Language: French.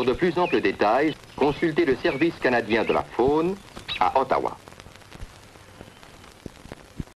de plus amples détails, consultez le Service canadien de la faune à Ottawa.